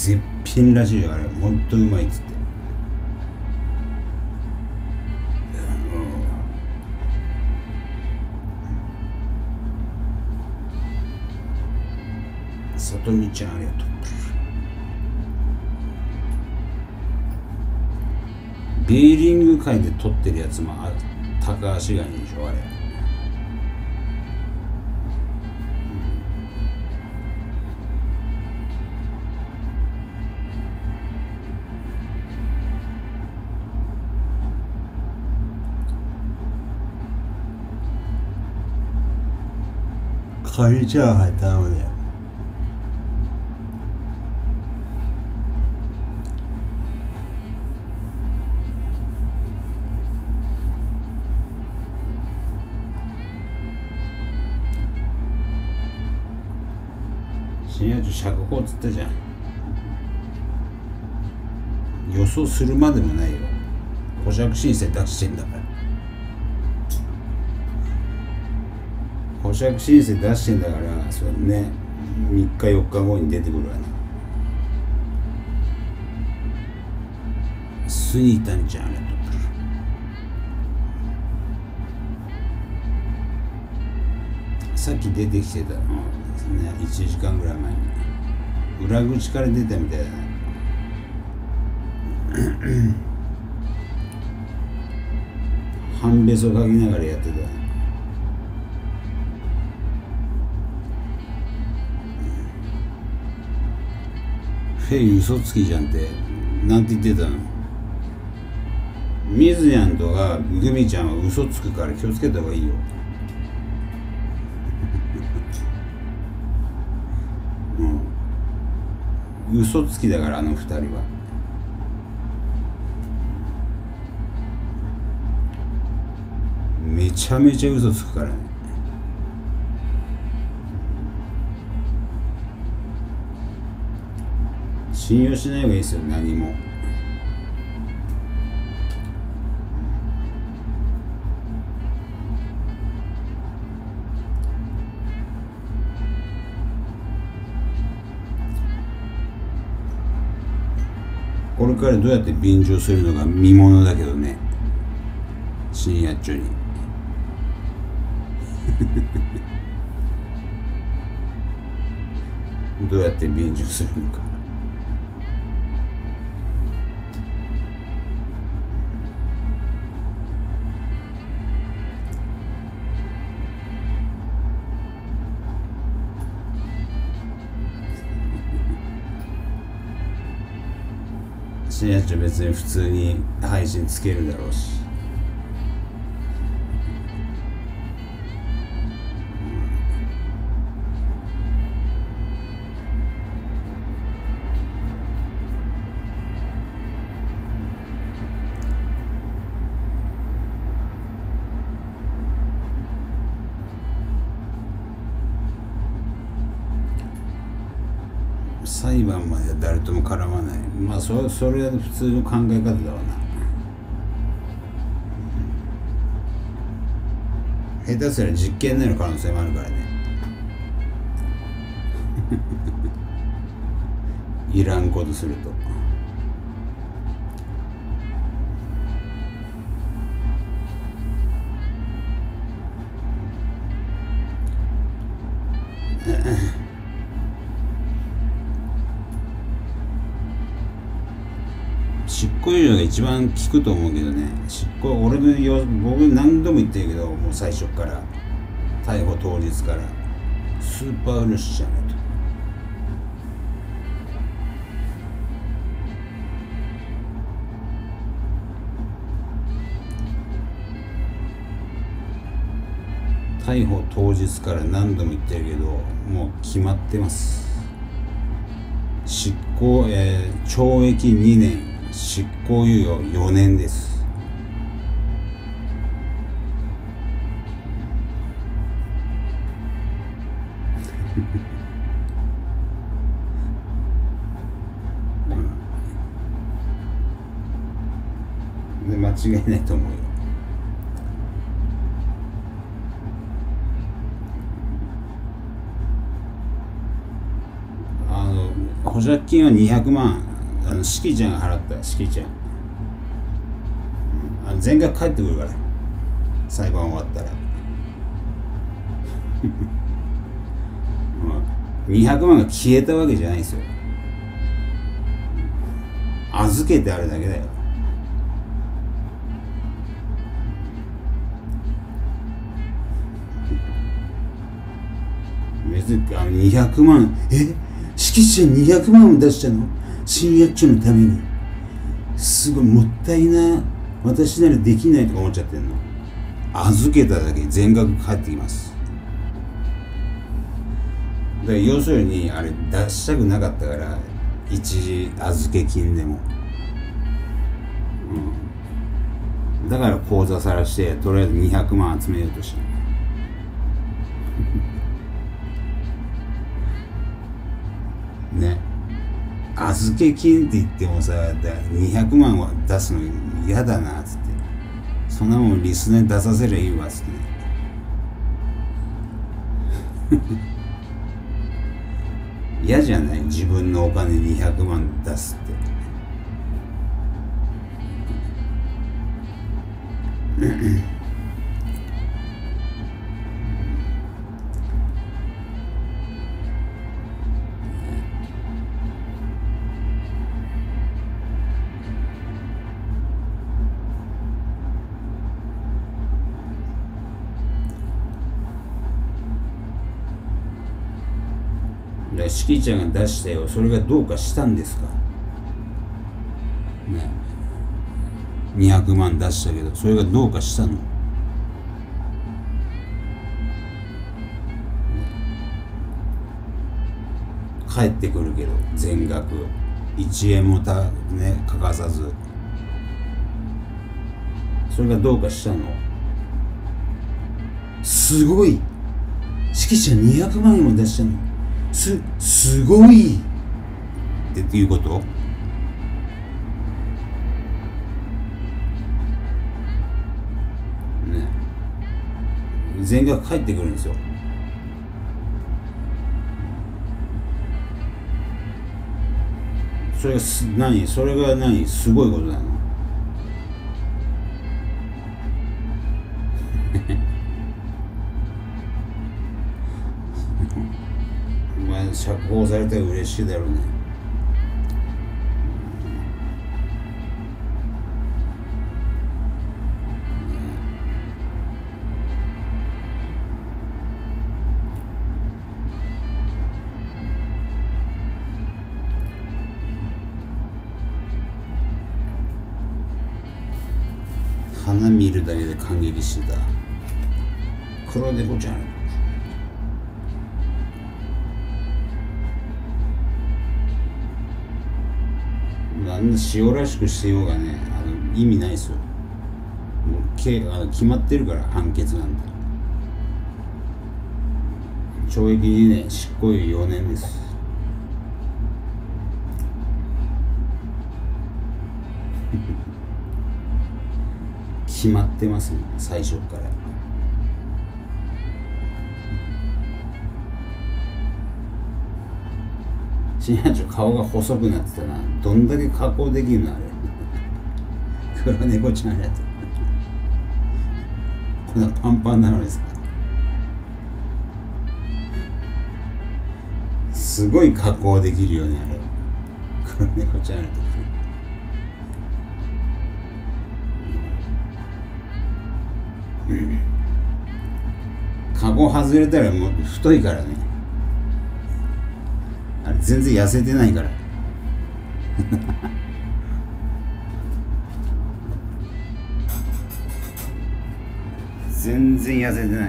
絶品らしいよ、あれほんとうまいっつって。さとみちゃんありがとう。ベーリング海で撮ってるやつも高橋ガニでしょあれ。カニチャーハン頼むね。深夜中釈放っつったじゃん。予想するまでもないよ。保釈申請出してんだから。保釈申請出してんだから、それね、3日4日後に出てくるわな。スニータンちゃんありがとう。さっき出てきてたのですね、1時間ぐらい前に裏口から出たみたいだな。半べそかきながらやってた。フェイ嘘つきじゃんってなんて言ってたの。ミズヤンとかグミちゃんは嘘つくから気をつけた方がいいよ。嘘つきだからあの二人は。めちゃめちゃ嘘つくからね。信用しない方がいいですよ、何も。これからどうやって便乗するのが見ものだけどね、深夜中にどうやって便乗するのか。深夜中別に普通に配信つけるだろうし。裁判まで誰とも絡まない。まあそれは普通の考え方だわな。下手すら実験になる可能性もあるからね。いらんことすると。執行猶予が一番効くと思うけどね。執行、僕何度も言ってるけど、もう最初から逮捕当日からスーパーウルシじゃないと。逮捕当日から何度も言ってるけど、もう決まってます。執行、懲役2年、執行猶予4年です。で間違いないと思うよ。 保釈金は200万、しきちゃんが払った。しきちゃん、全額返ってくるから、裁判終わったら200万が消えたわけじゃないですよ。預けてあるだけだよ。別に200万、敷地に200万も出したの？新薬庁のために。すごいもったいな、私ならできないとか思っちゃってんの。預けただけ全額返ってきます。だから要するにあれ出したくなかったから、一時預け金でも、だから口座さらしてとりあえず200万集めようとしたね。預け金って言ってもさ、200万は出すの嫌だなっつって、そんなもんリスナーに出させりゃいいわっつって嫌じゃない？自分のお金200万出すってしきちゃんが出したよ。それがどうかしたんですかね。200万出したけど、それがどうかしたの？ね、返ってくるけど全額1円も欠かさず、それがどうかしたの？すごい、しきちゃん200万円も出したの？すごいっていうこと？ね、全額返ってくるんですよ。それが何？それが何？すごいことなの？釈放されたら嬉しいだろうね。花見るだけで感激してた黒猫ちゃん。あんな塩らしくしてようがね、意味ないですよ。もう決まってるから、判決なんて。懲役2年、執行猶予4年です。決まってますね、最初から。新班長顔が細くなってたな。どんだけ加工できるのあれ黒猫ちゃんやつこんなパンパンなのですか？すごい加工できるよねあれ黒猫ちゃんやつ加工外れたらもう太いからね。あれ全然痩せてないから全然痩せてない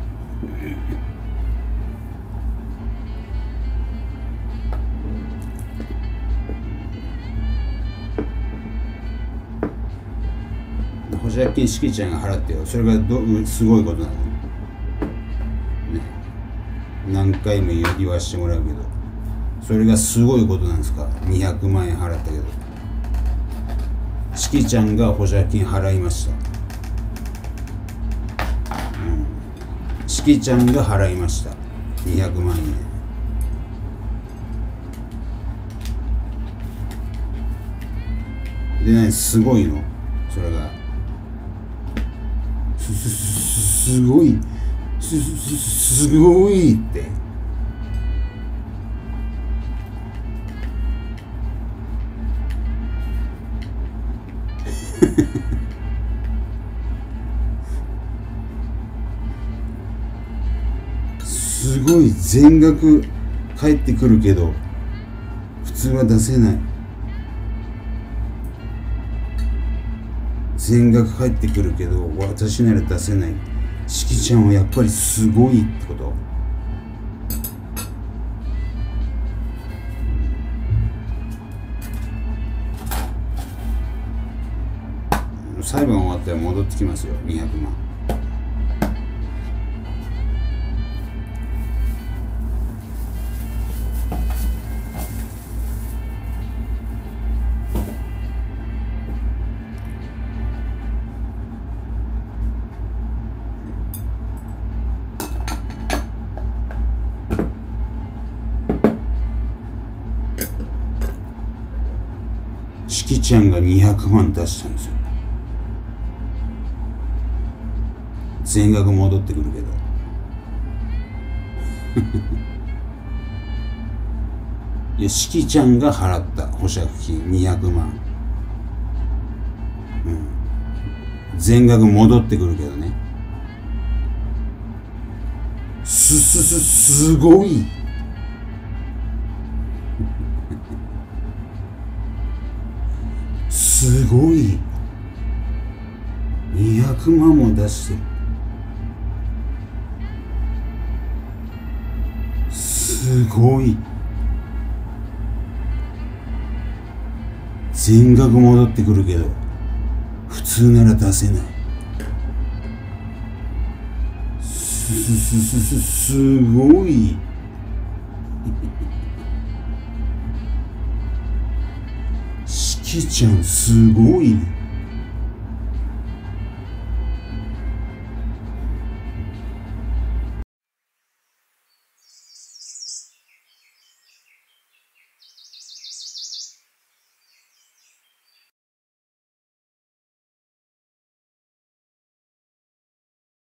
保釈金しきちゃんが払ってよ。それがすごいことなの、ね、何回も言わしてもらうけど、それがすごいことなんですか？200万円払ったけど、しきちゃんが保釈金払いました。しきちゃんが払いました200万円。 でね、すごいのそれがすごいすごいってすごい全額返ってくるけど普通は出せない。全額返ってくるけど私なら出せない。しきちゃんはやっぱりすごいってこと。裁判終わったら戻ってきますよ、200万。しきちゃんが200万出したんですよ。全額戻ってくるけどいや、しきちゃんが払った保釈金200万、全額戻ってくるけどね。すごいすごい200万も出してる。すごい全額戻ってくるけど普通なら出せない。すごいしきちゃんすごい。